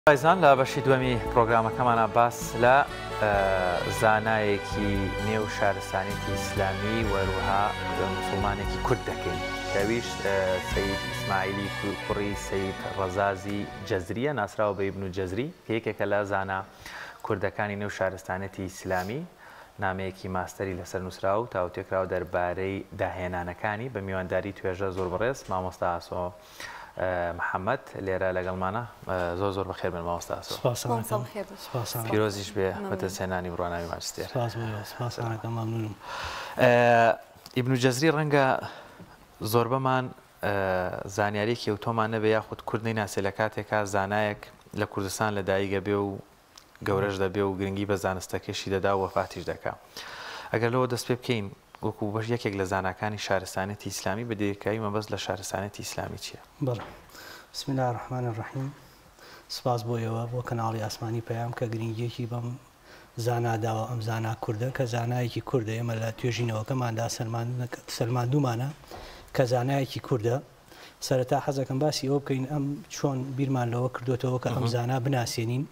پایزان لە بەشی دووەمی پرۆگرامەکەمانە باس لە زانایەکی نێو شارستانێتی ئیسلامی وەروها موسڵمانێکی کورد دەکەین کەویش سەید ئیسماعیلی کوڕی سەید ڕەزازی جەزریە ناسراوە بە ئیبن جەزری کە یەکێکە لە زانا کوردەکانی نێو شارستانێتی ئیسلامی نامەیەکی ماستەری لەسەر نووسراو تاوتێکراوە دەربارەی داهێنانەکانی بە میوانداری توێژە زۆر بەڕێز مامۆستا ئاسۆ محەممەد لێرە لەگەڵمانە زۆر بەخێر بن مامۆستا ئاسۆ پیرۆزیش بێ بەدەستهێنانی بڕواناوی ماجستێر ئیبن جەزری ڕەنگە زۆر بەمان زانیاریەکی و تۆمان نەبێ یاخود کوردی ناسێ لە کاتێکا زانایەک لە کوردستان لەدایک دەبێ و گەورەش دەبێ و گرنگی بە زانستەکەشی دەدا و وەفاتیش دەکا ئەگەر لەوە دەست پێ بکەین وەکو بەش یەکێک لە زانکانی شارستانێتی ئیسلامی بە دیرکایی مەبەست لە شارستانێتی ئیسلامی چییە؟ بەڵێ بسم الله الرحمن الرحیم سپاس بۆیەوە بۆ کەناڵی ئاسمانی پەیام کە گرنگیەکی بەم زاناداوە ئەم زانا کوردە کە زانایەکی کوردە ئێمە لە توێژینەوەکەماندا سەلماندوومانە کە زانایەکی کوردە سەرەتا حەزەکەم باسی ئەوە بکەین ئەم چۆن بیرمان لەوە کردوێتەوە کە ئەم زانا بناسیێنین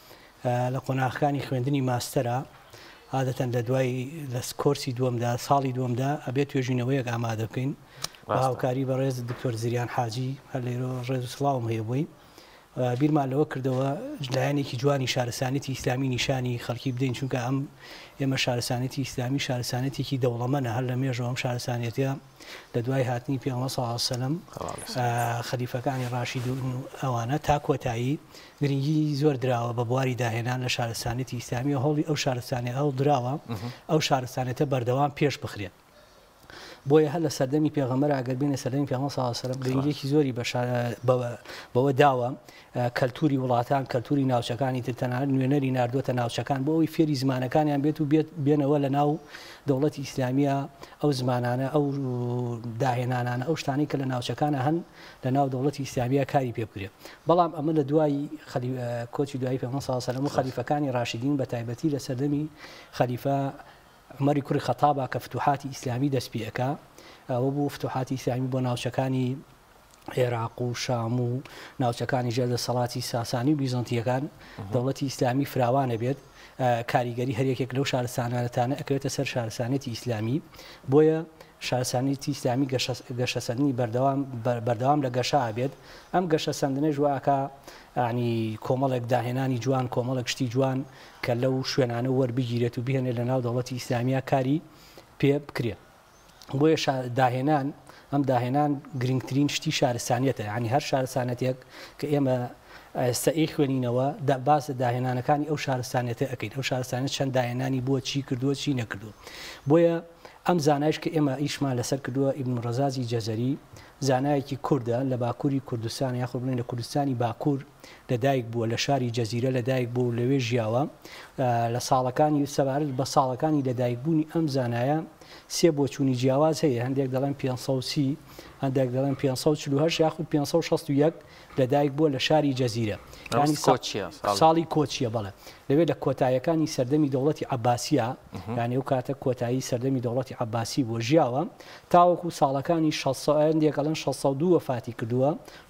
لە قۆناغەکانی خوێندنی ماستەرە عادەتەن لە دوای لە کۆرسی دووەمدا ساڵی دووەمدا ئەبێت توێژینەوەیەک ئامادە بکەین بە هاوکاری بە ڕێز دکتۆر زریان حاجی هەر لێرە ڕێز و سڵاوم هەیە بووی بیرمان لەوە کردەوە لایەنێکی جوانی شارستانێتی ئیسلامی نیشانی خەڵکی بدەین چونکە ئەم ئێمە شارستانێتی ئیسلامی شارستانێتێکی دەوڵەمەنە هەر لە مێژەوە ئەم شارستانێتە لە دوای هاتنی پێغەمبەر صلی الله علیه و سلم خەلیفەکانی ڕاشید و ئەوانە تا کۆتایی گرنگی زۆر دراوە بە بواری داهێنان لە شارستانێتی ئیسلامی و هەوڵی ئەو شارستانێ ئەو دراوە ئەو شارستانێتە بەردەوام پێش بخرێت بۆیە هەر لە سەردەمی پێغەمبەر ئەگەر بینە سەردەمی پێغەمبەر صلی الله علیه و سلم گرنگیەکی زۆری بەوە داوە کەلتوری وڵاتان کەلتوری ناوچەکانی تر تەنانەت نوێنەری ناردووەتە ناوچەکان بۆ ئەوی فێری زمانەکانیان بێت و بێنەوە لە ناو دەوڵەتی ئیسلامیە ئەو زمانانە ئەو داهێنانانە ئەو شتانی کە لە ناوچەکانە هەن لە ناو دەوڵەتی ئیسلامیە کاری پێ بکرێت بەڵام ئەمە لە دوای کۆچی دوایی پێغەمبەر صلی الله علیه و سلم و خەلیفەکانی ڕاشیدین بە تایبەتی لە سەردەمی خەلیفە عمەری کوڕی خەتابە کە فتوحاتی ئیسلامی دەست پێ ئەکا ئەوە بوو فتوحاتی ئیسلامی بۆ ناوچەکانی عێراق و شام و ناوچەکانی ژێردەسەڵاتی ساسانی و بیزەنتیەکان دەوڵەتی ئیسلامی فراوانە بێت کاریگەری هەرێکێک لەو شارستانانەتانە ئەکرێتە سەر شارستانێتی ئیسلامی بۆیە شارستانێتی ئیسلامی گەشەسەندنی بەردەوام لە گەشە بێت ئەم گەشەسەندنە ژواکە ینی کۆمەڵێک داهێنانی جوان کۆمەڵێک شتی جوان کە لەو شوێنانە وەربگیرێت و بهێنێ لە ناو دەوڵەتی ئیسلامیە کاری پێ بکرێت بۆیە داهێنان ئەم داهێنان گرنگترین شتی شارستانیەتە ینی هەر شارستانەتێک کە ئێمە ئێستا خوێنینەوە باس داهێنانەکانی ئەو شارستانێتە ئەەکەیت ئەو شارستانێت چەند داهێنانی بۆ چی کردووە چی نەکردو بۆیە ئەم زانایش کە ئێمە ئیشمان لەسەر کردووە ئیبن ڕەزازی جەزەری زانایەکی کوردە لە باکووری کوردستان یاخود بڵێن لە کوردستانی باکوور لەدایک بووە لە شاری جەزیرە لەدایک بوو لەوێ ژیاوە لە ساڵەکانی سەبارەت بە ساڵەکانی لەدایکبوونی ئەم زانایە سێ بۆچوونی جیاواز هەیە هەندێک دەڵێن 530 هەندێک دەڵێن 548 یاخود 561 لەدایک بووە لە شاری جەزیرە ساڵی کۆچیە بەڵێ لەوێ لە کۆتاییەکانی سەردەمی دەوڵەتی عەباسیە یعنی ئەو کاتە کۆتایی سەردەمی دەوڵەتی عەباسی بۆ ژیاوە تاوەکو ساڵەکانی 602 وەفاتی کردووە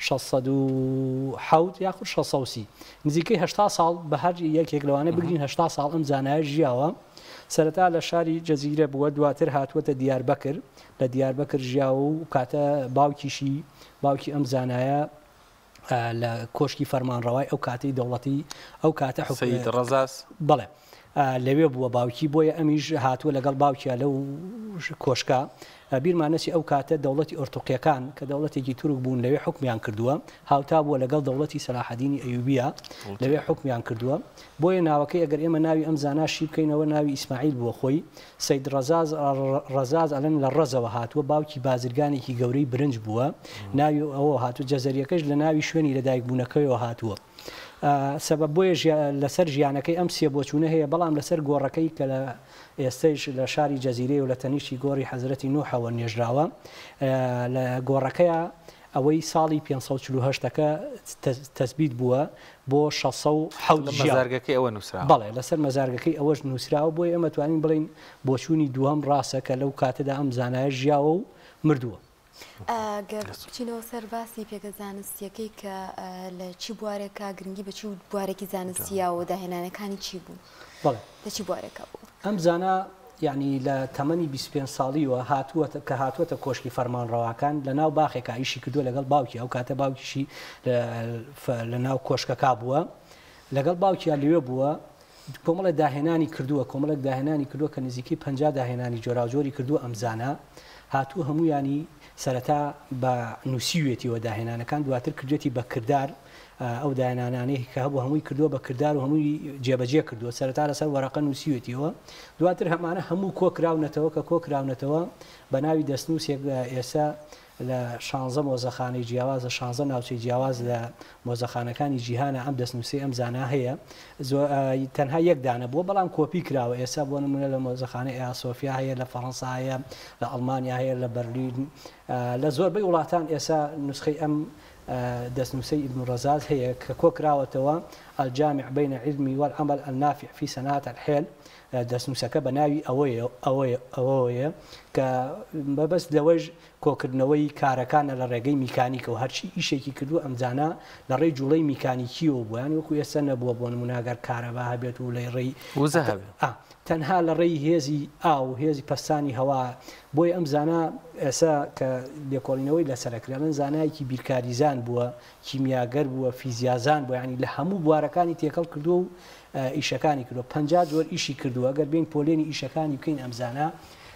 607 یاخود 630 نزیکەی 80 ساڵ بە هەر یەکێک لەوانە بگرین 80 ساڵ ئەم زانایە ژیاوە سەرەتا لە شاری جەزیرە بووە دواتر هاتووەتە دیاربەکر لە دیاربەکر ژیاوە و کاتە باوکی ئەم زانایە لە کۆشکی فەرمانڕەوای ئەو کاتەی دەوڵەتی ئەو کاتە سەید ڕەزاز بەڵێ لەوێ بووە باوکی بۆیە ئەمیش هاتووە لەگەڵ باوکیە لەو کۆشکە بیرمانەسی ئەو کاتە دەوڵەتی ئۆرتۆقیەکان کە دەوڵەتێکی تورک بوون لەوێ حکمیان کردووە هاوتا بووە لەگەڵ دەوڵەتی سەلاحەدینی ئەیوبیە لەوێ حکمیان کردووە بۆیە ناوەکەی ئەگەر ئێمە ناوی ئەم زاناشی بکەینەوە ناوی ئیسماعیل بووە خۆی سەید ڕەزاز ئەلەن لە ڕەزەوە هاتووە باوکی بازرگانێکی گەورەی برنج بووە ناوی ئەوە هاتووە جەزەریەکەش لە ناوی شوێنی لەدایکبوونەکەیەوە هاتووە سبب بۆیە لەسەر ژیانەکەی ئەم سێ بۆچوونە هەیە بەڵام لەسەر گۆڕەکەی کە لە ئێستەش لە شاری جەزیرە و لە تەنیشتی گۆڕی حەزرەتی نوحەوە نێژراوە لە گۆڕەکەیە ئەوەی ساڵی 548ەکە تەثبیت بووە بۆ 670 مەزارگەکەی ئەوە نووسراوە بەڵێ لەسەر مەزارگەکەی ئەوەش نووسراوە بۆی ئەمە توانین بڵین بۆچوونی دووەم ڕاستە کە لەو کاتەدا ئەم زانایە ژیاوە و مردووە گەر بچینەوە سەر باسی پێگە زانستیەکەی کە لە چی بوارێکە گرنگی بە چی بوارێکی زانستیاوە داهێنانەکانی چی بوون لە چی بوارێکە بوو ئەم زانە یعنی لە تەمەنی 25 ساڵیەوە هاتووەتە کۆشکی فەرمانڕەواکان لە ناو باخێکە ئیشی کردووە لەگەڵ باوکی ئەو کاتە باوکیشی لە ناو کۆشکەکە بووە لەگەڵ باوکیان لێوێ بووە کۆمەڵە داهێنانی کردووە کۆمەڵک داهێنانی کردووە کە نزیکی 50 داهێنانی جۆراوجۆری کردووە ئەم زانە هاتووە هەموویانی سەرەتا بە نووسیوێتیەوە داهێنانەکان دواتر کردوێتی بە کردار ئەو داهێنانانەی کە هەبوو هەمووی کردووە بە کردار و هەمووی جێبەجێ کردووە سەرەتا لەسەر وەرەقە نووسیوێتیەوە دواتر هەمانە هەموو کۆکراونەتەوە کە کۆکراونەتەوە بە ناوی دەستنووسێک ئێستا لە 16 مۆزەخانەی جیاواز لە 16 ناوچەی جیاواز لە مۆزەخانەکانی جیهانە ئەم دەستنووسی ئەم زانە هەیە تەنها یەک دانە بووە بەڵام کۆپی کراوە ئێستا بۆ نمونە لە مۆزەخانەی ئاسۆفیا هەیە لە فەڕەنسا هەیە لە ئەڵمانیا هەیە لە بەرلین لە زۆربەی وڵاتان ئێستا نسخەی ئەم دەستنووسەی ئیبن ڕەزاز هەیە کە کۆکراوەتەوە الجامع بين العلم والعمل النافع في صناعة الحيل دەستنووسەکە بە ناوی ئەوەیە کە بەبەست لەوەش کۆکردنەوەی کارەکانە لە ڕێگەی میکانیکە و هەرچی ئیشێکی کردو ئەمزانە لە ڕێی جوڵەی میکانیکیەوە بوویان وەکو ئێستا نەبووە بۆ نموناگەر کارەبا هەبێت و لەی ڕێی تەنها لە ڕێی هێزی ئاو هێزی پەستانی هەوا بۆی ئەم زانە ئێستا کە لێکۆڵینەوەی لەسەرکرێن زانایەکی بیرکاریزان بووە کیمیاگەر بووە فیزیازان بووە ینی لە هەموو بوارەکانی تێکەڵ کردو و ئیشەکانی کردو 50 جۆر ئیشی کردووە گەر بین پۆلێنی ئیشەکانی بکەین ئەمزانە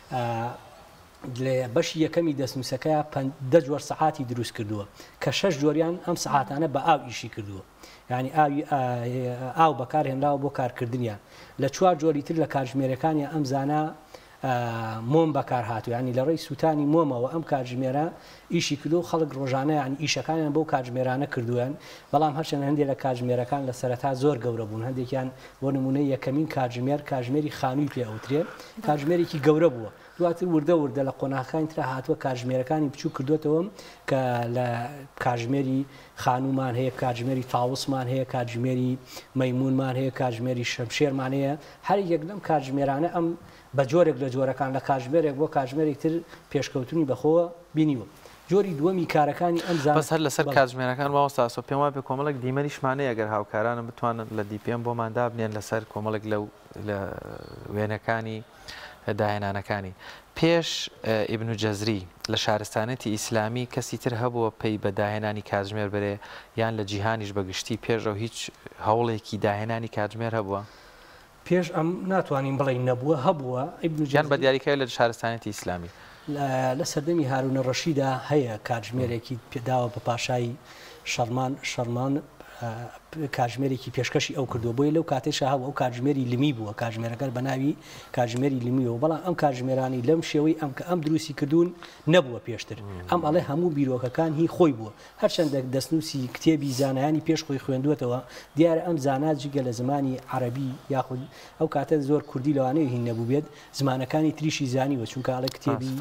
لە بەشی یەکەمی دەستنووسەکە 10 جۆر سەعاتی دروست کردووە کە 6 جۆریان ئەم سەعاتانە بە ئاو ئیشی کردووە یعنی ئاو بەکارهێنراوە بۆ کارکردنیان لە 4 جۆری تر لە کاتژمێرەکانی ئەم زانە مۆم بەکار هاتوو ینی لە ڕێی سووتانی مۆمەوە ئەم کاتژمێرە ئیشی کردو خەڵک ڕۆژانە ینی ئیشەکانیان بۆ کاتژمێرانە کردووەن بەڵام هەرچەند هەندێک لە کاتژمێرەکان لە سەرەتا زۆر گەورە بوون هەندێکیان بۆ نمونەی یەکەمین کاتژمێری خانووی پێ ئەوترێت کاتژمێرێکی گەورە بووە دواتر وردە لە قۆناغەکانی ترا هاتووە کاتژمێرەکانی بچوو کردوێتەوە کە لە کاتژمێری خانومان هەیە کاتژمێری تاوسمان هەیە کاتژمێری مەیمونمان هەیە کاتژمێری شەمشێرمان هەیە هەر یەک لەم کاتژمێرانە ئەم بە جۆرێک لە جۆرەکان لە کاتژمێرێک بۆ کاتژمێرێک تر پێشکەوتنی بەخۆوە بینیوە جۆری دووەمی کارەکانی ئەم زانە بەس هەر لەسەر کاتژمێرەکان ماوەستاسۆ پێم وایە کۆمەڵک دیمەریشمانەیە ئەگەر هاوکارانە بتوانن لە دیپێم بۆماندا بنێن لەسەر کۆمەڵک لەو لە وێنەکانی داهێنانەکانی پێش ئیبن جەزری لە شارستانەتی ئیسلامی کەسی تر هەبووە پێی بە داهێنانی کاتژمێر بەرێ یان لە جیهانیش بەگشتی پێشەوە هیچ هەوڵێکی داهێنانی کاتژمێر هەبووە پێش ئەم ناتوانین بڵێ نەبووە هەبووە یان بە دیاریکای لە شارستانەتی ئیسلامی لە سەردەمی هارونە ڕەشیدا هەیە کاتژمێرێکی پێداوە بە پاشای شەرمان کاتژمێرێکی پێشکەشی ئەو کردو بۆی لەو کاتێشە هەوە ئەو کاتژمێری لمی بووە کاتژمێرەکە بە ناوی کاتژمێری لمیەوە بەڵام ئەم کاتژمێرانی لەم شێوەی ئەم کە ئەم دروستی کردوون نەبووە پێشتر ئەم ئەڵێ هەموو بیرۆکەکان هی خۆی بووە هەرچەندە دەستنووسی کتێبی زانایانی پێش خۆی خوێندوێتەوە دیارە ئەم زانات جگە لە زمانی عەرەبی یاخود ئەو کاتە زۆر کوردی لەوانەیە هین نەبوو بێت زمانەکانی تریشی زانیوە چونکە ئەڵێ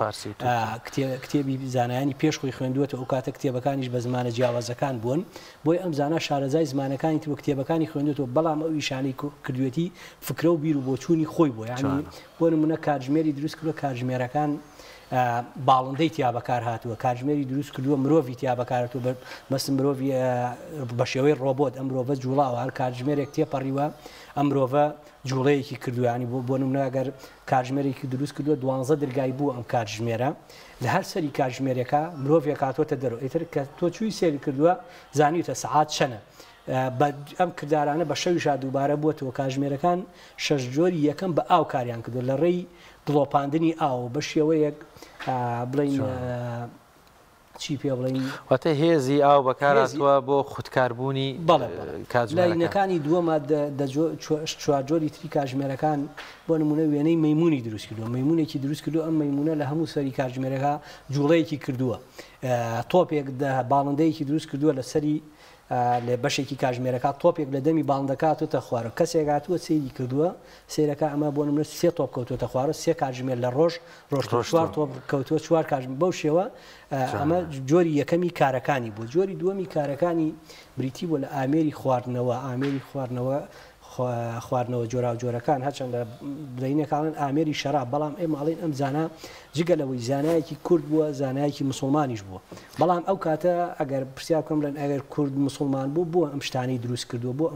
کتێبی زانایانی پێش خۆی خوێندوێتەوە ئەو کاتە کتێبەکانیش بە زمانە جیاوازەکان بوون بۆی ئەم زانە شارەزای زمانەکانی تر کتێبەکانی خوێندوێتەوە بەڵام ئەو ئیشانەی کردوێتی فکرە و بیر و بۆچوونی خۆی بووە یعنی بۆ نمونە کاتژمێری دروست کردووە کاتژمێرەکان باڵندەی تیا بەکار هاتووە کاتژمێری دروست کردووە مرۆڤی تیا بەکارهاتووە مەسم مرۆڤ بە شێوەی ڕۆبۆت ئەم مرۆڤە جوڵاوە هەر کاتژمێرێک تێپەڕیوە ئەم مرۆڤە جوڵەیەکی کردووانی بۆ نمونە ئەگەر کاتژمێرێکی دروست کردووە 12 دەرگای بوو ئەم کاتژمێرە لە هەر سەری کاتژمێرەکە مرۆڤێک هاتوۆتە دەرەوە ئیتر کە تۆ چووی سێری کردووە زانیوتە سەعات چەنە ئەم کردارانە بە شەویشا دووبارە بووەتەوە کاتژمێرەکان 6 جۆری یەکەم بە ئاو کاریان کردو لە ڕێی دڵۆپاندنی ئاو بە شێوەیەک بڵین چی پێ بڵین واتە هێزی ئاو بەکارهاتووە بۆ خودکاربوونی کاتژمێرەکانی دووەمە چوار جۆری تری کاتژمێرەکان بۆ نمونە وێنەی مەیمونی دروست کردووە مەیمونێکی دروست کردو ئەم مەیمونە لە هەموو سەری کاتژمێرەکە جوڵەیەکی کردووە تۆپێک باڵندەیەکی دروست کردووە لە سەری لە بەشێکی کاتژمێرەکە تۆپێک لە دەمی باڵندەکاتوتە خوارە کەسێک هاتووە سەیری کردووە سیرەکە ئەمە بۆ نمونە 3 تۆپ کەوتوتە خوارە 3 کاتژمێر لە ڕۆژ 4 تۆپ کەوتووە 4 کاتژمێر بەو شێوە ئەمە جۆری یەکەمی کارەکانی بوو جۆری دووەمی کارەکانی بریتی بوو لە ئامێری خواردنەوە خواردنەوە جۆرا و جۆرەکان هەرچەندە بڵینەکان ئامێری شەراب بەڵام ئێمەڵین ئەم زانە جگەلەوەی زانایەکی کورد بووە زانایەکی مسلمانیش بووە بەڵام ئەو کاتە ئەگەر پرسیار بکەم لەن ئەگەر کورد مسلمان بوو بۆ ئەم شتانی دروست کردووە بۆ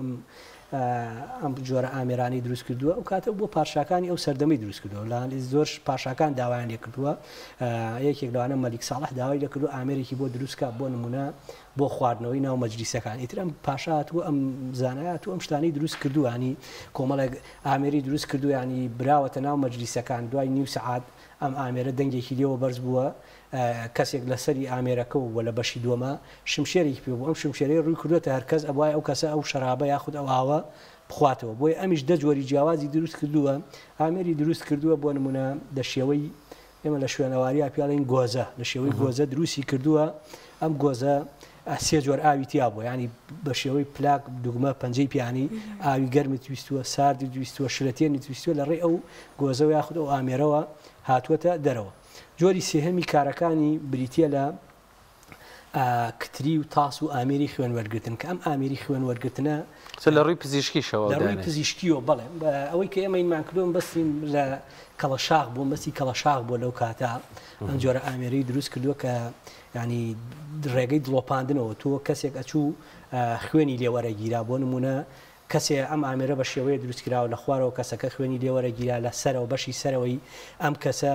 ئەم جۆرە ئامێرانی دروست کردووە ئەو کاتە بۆ پاشاکانی ئەو سەردەمی دروست کردووە لە زۆر پاشاکان داوایان لێ کردووە یەکێک لەوانە مەلیک ساڵح داوای لە کردو ئامێرێکی بۆ دروستکە بۆ نمونە بۆ خواردنەوەی ناو مەجلیسەکان ئیتر ئەم پاشات و ئەم زانایەت و ئەم شتانی دروست کردووانی کۆمەڵێک ئامێری دروست کردو ینی براوەتە ناو مەجلیسەکان دوای نیو سەعات ئەم ئامێرە دەنگێکی لێوە بەرز بووە کەسێک لەسەری ئامێرەکە و لە بەشی دووەمە شمشێرێکی پێ بوو ئەم شمشێرەی ڕووی کردوێتە هەرکەس ئەوای ئەو کەسە ئەو شەرابە یاخود ئەو ئاوە بخواتەوە بۆی ئەمیش دە جۆری جیاوازی دروست کردووە ئامێری دروست کردووە بۆ نمونە لە شێوەی ئێمە لە شوێنەواریا پیاڵین گۆزە لە شێوەی گۆزە دروستی کردووە ئەم گۆزە سێ جۆر ئاوی تیا بوو ینی بە شێوەی پلاک دوگمە پەنجەی پیانی ئاوی گەرمی تویستووە ساردی تویستووە شلەتێنی تویستووە لە ڕێ ئەو گۆزەوە یاخود ئەو ئامێرەوە هاتووەتە دەرەوە جۆری سێهەمی کارەکانی بریتە لە کتری و تاس و ئامێری خوێن وەرگتن کە ئەم ئامێری خوێن وەرگتنە لە ڕووی پزیشکیشەوە لە ڕووی پزیشکیەوە بڵێ ئەوەی کە ئێمە ئینمان کردوم بەستین لە کەڵەشاق بوو مەسی کەڵەشاق بۆ لەو کاتە ئەم جۆرە ئامێرەی دروست کردووە کە ینی ڕێگەی دڵۆپاندنەوە تۆ کەسێک ئەچوو خوێنی لێوەرەگیرا بۆ نمونە کەسێ ئەم ئامێرە بە شێوەیە دروستکراوە لە خوارەوە کەسەکە خوێنی لێوەرەگیرا لە سەرەوە بەشی سەرەوەی ئەم کەسە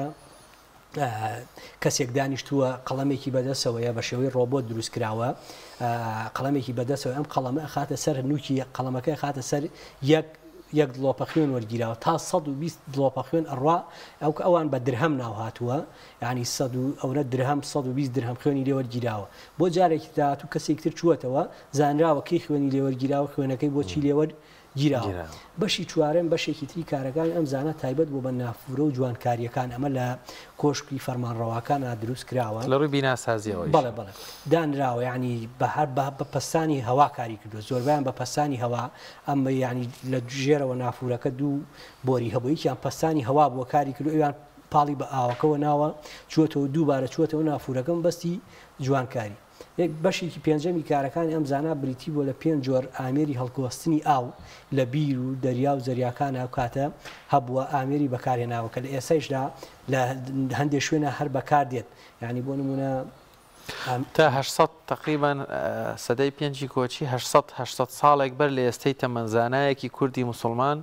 کەسێک دانیشتووە قەڵەمێکی بەدەستەوەیە بە شێوەی ڕۆبۆت دروست کراوە قەڵەمێکی بەدەستەوە ئەم قەڵەمە خاتە سەر نوکی قەڵەمەکەی خاتە سەر یەک دڵۆپە خوێن وەرگیراوە تا 120 دڵۆپە خوێن ئەڕوا ئەوان بە درهەم ناو هاتووە ینی ئەوە درهەم 120 درهەم خوێنی لێوەرگیراوە بۆ جارێکی داهات و کەسێکتر چووەتەوە زانراوە کەی خوێنی لێوەرگیراوە خوێنەکەی بۆچی لێوەرگیراوە بەشی چوارەم بەشێکی تری کارەکان ئەم زانە تایبەت بۆ بە نافورە و جوانکاریەکان ئەمە لە کۆشکی فەرمانڕەواکان دروست کراوە لە ڕووی بیناسازیەوەی بەڵێ دانراوە ینی بە هەر بە پەستانی هەوا کاری کردو زۆربیان بە پەستانی هەوا ئەمە ینی لە ژێرەوە نافورەکە دوو بۆری هەبوویکیان پەستانی هەوا بۆ کاری کردو ئەویان پاڵی بە ئاوەکەەوە ناوە چوەتەوە دووبارە چوەتەوە نافورەکەم بەستی جوانکاری یەک بەشێکی پێنجەمی کارەکانی ئەم زانە بریتی بۆ لە 5 جۆر ئامێری هەڵگوەستنی ئاو لە بیر و دەریا و زەریاکان ئەو کاتە هەبووە ئامێری بەکارهێناوە کە لە ئێسایشدا لە هەندێک شوێنە هەر بەکار دێت ینی بۆ نمونە تا 800 تقریبا سەدەی پێنجی کۆچی 800 ساڵێک بەر لە ئێستەی تەمەنزانایەکی کوردی مسلمان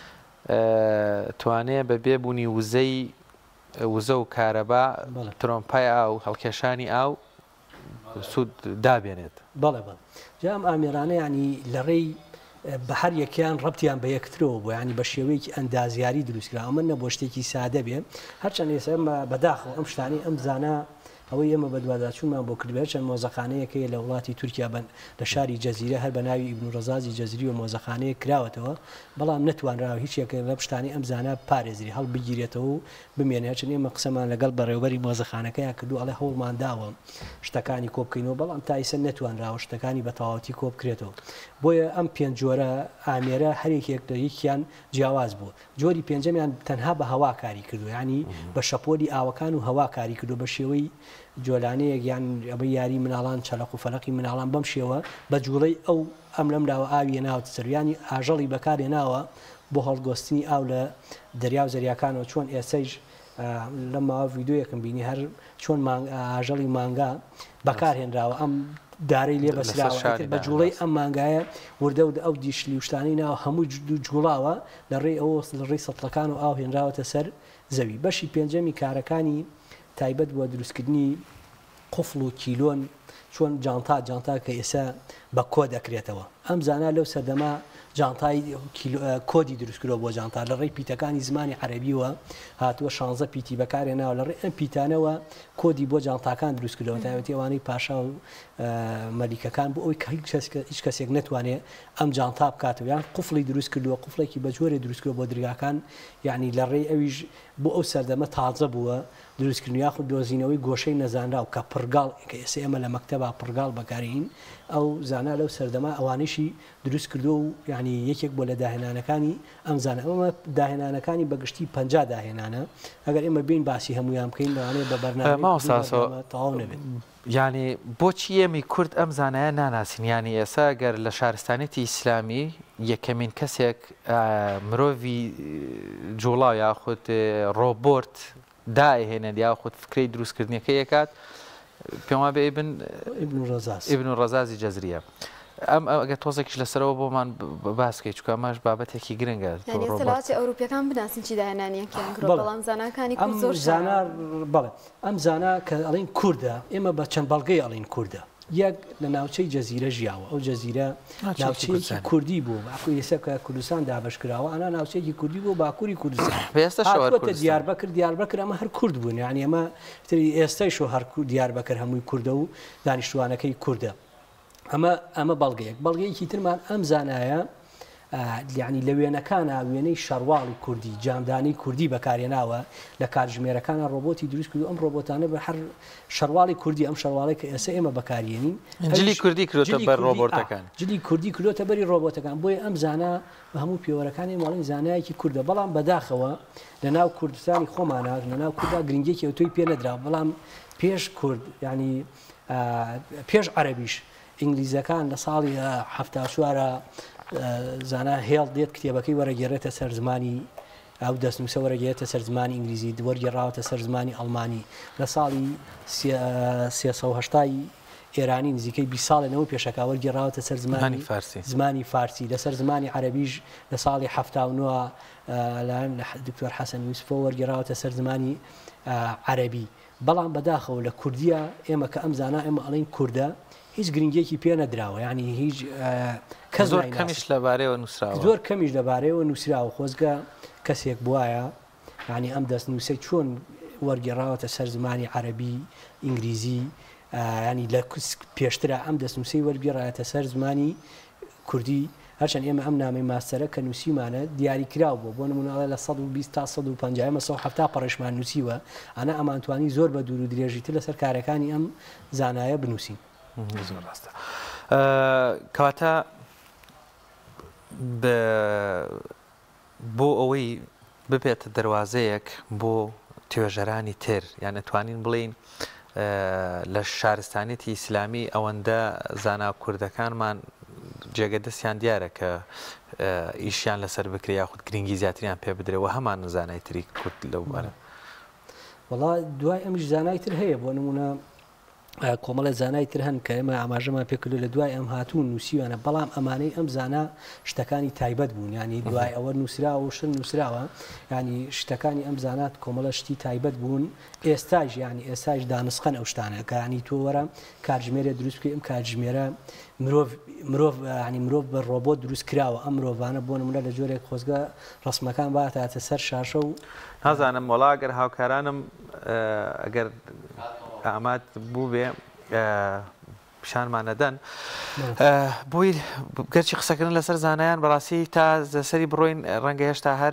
توانێت بە بێبوونی وزە و کارەبا ترۆمپای ئاو هەڵکێشانی ئاو سوود دابێنێت بەڵێ جام ئامێرانە ینی لە ڕێی بە هەر یەکیان ڕەبتیان بە یەکترەوە بۆ ینی بە شێوەیەکی ئەندازیاری دروستکرا ئەمە نەبۆ شتێکی سادە بێ هەرچەند ئێستا بەداخەوە ئەم شتانی ئەم زانە ئەوەی ئێمە بە دوواداچوونمان بۆ کردبێت چەند مۆزەخانەیەکەیە لە وڵاتی تورکیا بن لە شاری جەزیرە هەر بە ناوی ئیبن ڕەزازی جەزری و مۆزەخانەیە کراوەتەوە بەڵام نەتوانراوە هیچ یەکە لە پشتانی ئەم زانە پارێزری هەڵ بگیرێتەوە و بمێنێت چون ئێمە قسەمان لەگەڵ بەڕێوەبەری مۆزەخانەکەیان کردو ئەڵێ هەوڵمان داوە شتەکانی کۆبکەینەوە بەڵام تایسە نەتوانراوە شتەکانی بە تەواوەتی کۆ بکرێتەوە بۆیە ئەم 5 جۆرە ئامێرە هەرێکێک لە یەکیان جیاواز بوو جۆری پێنجەمیان تەنها بە هەوا کاری کردو ینی بە شەپۆلی ئاوەکان و هەوا کاری کردو بە شێوەی جۆلانەیە گیان ئەبە یاری مناڵان چەلق و فەلقی مناڵان بەم شێوە بە جوڵەی ئەو ئەم لەمراوە ئاویە ناوە سەریانی ئاژەڵی بەکارێ ناوە بۆ هەڵگۆستنی ئاو لە دەریا و زەریاکانەوە چۆن ئێسەیش لە ماوە ڤیددیۆیەکەم بینی هەر چۆن ئاژەڵی مانگا بەکارهێنراوە ئەم دارەی لێ بەسراوە بە جوڵەی ئەم مانگایە وردە ئەو دیشلی وشتانی ناوە هەموو جوڵاوە لە ڕێ ئەوە لە ڕێی سەتڵەکان و ئاو هێنراوەتە سەر زەوی بەشی پێنجەمی کارەکانی تایبەت بۆ دروستکردنی قفڵ و کیلۆن چۆن جانتا کە ئێستا بە کۆ دەکرێتەوە ئەم زانە لەو سەردەما جانتای کۆدی دروستکرەوە بۆ جانتا لە ڕێی پیتەکانی زمانی عەرەبیوە هاتووە 16 پیتی بەکارێناوە لە ڕێ ئەم پیتانەوە کۆدی بۆ جانتاکان دروستکردەوە تایبەتی ئەوانەی پاشا و مەلیکەکان بۆ ئەوی هیچ کەسێک نەتوانێت ئەم جانتا بکاتەوە یان قفڵی دروست کردووە قفڵێکی بە جۆرێ دروستکردوە بۆ دەرگاکان یعنی لە ڕێی ئەویش بۆ ئەو سەردەمە تازە بووە دروستکردنی یاخود دۆزینەوەی گۆشەی نەزانرا و کە پرگاڵ کە ئێستا ئێمە لە مەکتەبا پرگاڵ بەکارین ئەو زانە لەو سەردەما ئەوانیشی دروست کردو و یعنی ینی یەکێک بۆ لە داهێنانەکانی ئەم زانە ئەمە داهێنانەکانی بەگشتی 50 داهێنانە ئەگەر ئێمە بین باسی هەمویان بکەین لەوانەیە بە بەرنامە تەواو نەبێت. یعنی بۆچی ئێمە کورد ئەم زانایە ناناسین ینی ئێستا گەر لە شارستانێتی ئیسلامی یەکەمین کەسێک مرۆڤی جوڵاو یاخود ڕۆبۆرت داهێنێت یاخود فکرەی دروستکردنیەکە یەکات پێم وابێ ئیبن ڕەزازی جەزریە. ئەم ئەگە تۆزێکیش لەسەرەوە بۆمان باسکەی چکە ئەماش بابەتێکی گرنگە سەڵاتی ئەوروپیەکان بناسین چی داهێنانیەکیان کرۆ بەڵام زاناکانی کورد زۆر زانا بەڵێ ئەم زانا کە ئەڵین کووردە ئێمە بە چەند بەڵگەی ئەڵین کووردە یەک لە ناوچەی جەزیرە ژیاوە ئەو جەزیرە ناوچەیەکی کوردی بوو باکووری ئێستا کوردستان دابشکراوە ئەنا ناوچەیەکی کوردی بوو باکووری کوردستان هاتووەتە دیاربەکر ئەمە هەر کورد بوون یعنی ئەمە ئێستایشۆ هەر دیاربەکر هەمووی کووردە و دانیشتوانەکەی کووردە. ئەمە بەڵگەیەکی ترمان ئەم زانایە یعنی لە وێنەکانە وێنەی شەڕواڵی کوردی جامدانی کوردی بەکارێناوە لە کاتژمێرەکانە ڕۆبۆتی دروست کرد ئەم ڕۆبۆتانە بە هەر شەڕواڵی کوردی ئەم شەڕواڵی کە ئێستا ئێمە بەکارێنین جلی کوردی کردوتە بەر ڕۆبۆتەکان جلی کوردی کردوتە بەری ڕۆبۆتەکان بۆیە ئەم زانە بە هەموو پێوەرەکانی ماڵین زانایەکی کووردە بەڵام بەداخەوە لە ناو کوردستانی خۆمانە لە ناو کووردا گرنگێکی ئەوتۆی پێ نەدرا بەڵام پێش کورد ینی پێش عەرەبیش ئینگلیزەکان لە ساڵی ه74 زانە هێڵ دێت کتێبەکەی وەرەگێڕێتە سەر زمانی ئەو دەستنووسە وەرەگێتە سەر زمانی ئینگلیزی وەرگێڕاوەتە سەر زمانی ئەڵمانی لە ساڵی 380 ئێرانی نزیکەی 20 ساڵێنەوە پێشەکە وەرگێڕاوەتە سەر زمانی فارسی لەسەر زمانی عەرەبیش لە ساڵی 79 لەلایەن دکتۆر حەسەن یوسفۆ وەرگێڕاوەتە سەر زمانی عەرەبی. بەڵام بەداخەوە لە کوردیە ئێمە کە ئەم زانا ئێمە ئەڵین کووردە هیچ گرنگێکی پێ نەدراوە ینی هیچ زۆر کەمیش لەبارەیەوە نووسراوە زۆر کەمیش لەبارەیەوە نووسراوە خۆزگە کەسێک بواە ینی ئەم دەستنووسەی چۆن وەرگێڕاوەتە سەر زمانی عەرەبی ئینگلیزی ینی لە پێشترە ئەم دەستنووسەی وەرگێڕایەتە سەر زمانی کوردی هەرچەند ئێمە ئەم نامەی ماستەرە کە نووسیمانە دیاریکرااو بۆ نمونەڵێ لە 120 تا 150 ئەمە 170 پەڕێشمان نووسیوە ئەنا ئەمانتوانی زۆر بە دوور و درێژیتر لەسەر کارەکانی ئەم زانایە بنووسین. زۆر ڕاستە کەواتە بۆ ئەوەی ببێتە دەواازەیەک بۆ توێژەرانی تر یان نتوانین بڵین لە شارستانێتی ئیسلامی ئەوەندە زانا کوردەکانمان جێگە دەستیان دیارە کە ئیشیان لەسەر بکرێ یاخود گرنگی زیاتریان پێ بدرێەوە هەمان زانای تری کورد لەوانە وڵا دوای ئەمیش زانای تر هەیە بۆ نمونە کۆمەڵە زانای تر هەن کە ئێمە ئاماژەمان پێکردو لە دوای ئەم هاتوون نووسیوانە بەڵام ئەمانەی ئەم زانا شتەکانی تایبەت بوون ینی دوای ئەوە نووسراوە و شن نووسراوە ینی شتەکانی ئەم زانات کۆمەڵە شتی تایبەت بوون ئێستاژ ینی ئێستاش دانسخەن ئەو شتانە کە ینی تۆ وەرە کاتژمێرە دروست بکەی ئەم کاتژمێرە مرۆڤ بە ڕۆبۆت دروست کراوە ئەم مرۆڤانە بۆ نمونە لە جۆرێک خۆزگە ڕسمەکان باتاتە سەر شاشە و نازانم وەڵاگەر هاوکارانم ئەگەر ئامات بوو بێ پیشانمانەدەن بۆی گەرچی قسەکردن لەسەر زانایان بەڕاستی تا زەسەری بڕۆین ڕەنگە هێشتا هەر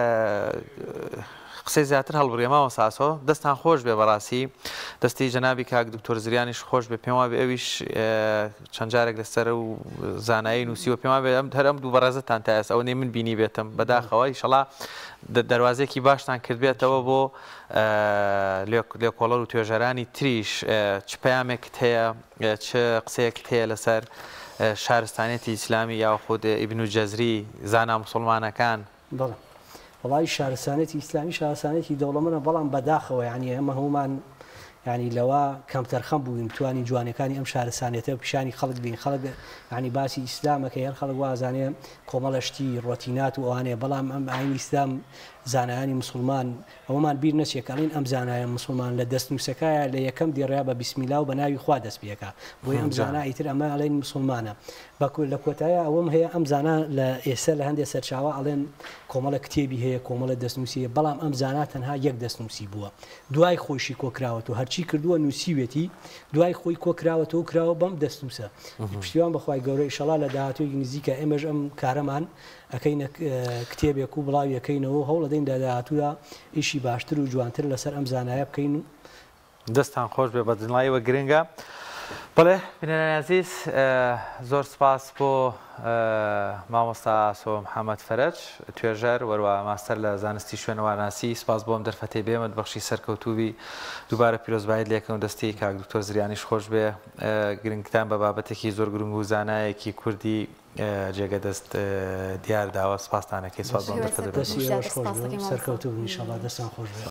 قسەی زیاتر هەڵبڕێماوە ساسۆ دەستان خۆش بێ بەڕاستی دەستی جەنابی کاک دکتۆر زریانیش خۆش بێ پێم وابێ ئەویش چەند جارێک لەسەر و زانایی نووسیوە پێم وابێ هەرم دوو بەڕێزتان تا ئێستا ئەو نێ من بینی بێتم بەداخەوە ئینشەڵا دەواازێکی باشتان کرد بێتەوە بۆ لێکۆڵەر و توێژەرانی تریش چ پەیامێکت هەیە چ قسەیەکت هەیە لەسەر شارستانێتی ئیسلامی یاخود ئیبن جەزری زانا موسڵمانەکان وڵی شارستانێتی ئیسلامی شارستانێتی دەوڵەمەە بەڵام بەداخەوە یعنی ئەمە هەمومان ینی لەوە کەمتەرخەم بووین توانی جوانەکانی ئەم شارستانێتە پیشانی خەڵک بین خەڵک ینی باسی ئیسلامەکە هەر خەڵک وازانێ کۆمەڵەشتی ڕۆتینات و ئەوانەیە بەڵام ئەم ئاین ئیسلام زانایانی مسلمان ئەوەمان بیر نەچێکەڵین ئەم زانایە مسلمان لە دەستنووسەکایە لە یەکەم دیڕیا بە بیسمیلا و بە ناوی خوا دەست پێەکە بۆی ئەم زانایی تر ئەمە ئەڵێن مسلمانە لە کۆتایە ئەوەم هەیە ئەم زانا لە ئێستا لە هەندێک سەرچاوە ئەڵێن کۆمەڵە کتێبی هەیە کۆمەڵە دەستنووسیە بەڵام ئەم زانا تەنها یەک دەستنووسی بووە دوای خۆشی کۆکراوەوە هەرچی کردووە نووسیوێتی دوای خۆی کۆکراوەتەوە کراوە بەم دەستنووسە پشتیوان بەخوای گەورە ئیشەڵا لە داهاتووی نزیکە ئێمەش ئەم کارەمان ئەەکەینە کتێبێک و بڵاویەکەینەوە هەوڵ دەین لە داهاتوودا ئیشی باشتر و جوانتر لەسەر ئەم زانایە بکەین و دەستان خۆش بێ بە دنیایەوە گرنگە بەڵێ بینەرانی عەزیز زۆر سپاس بۆ مامۆستا ئاسۆ محەممەد فەرەج توێژەر وەروە ماستەر لە زانستی شوێنەواناسی سپاس بۆم دەرفەتەی بێمە بەخشی سەرکەوتوبی دووبارە پیرۆزبایت لێکەوە دەستی کاک دکتۆر زریانیش خۆش بێ گرنگتان بە بابەتێکی زۆر گرنگ و زانایەکی کوردی جێگە دەست دیار داوە سپاسانەکەی سپاس بۆم دەرفەتە سەرکەوتوب ئینشاڵڵا دەستان خۆش بێ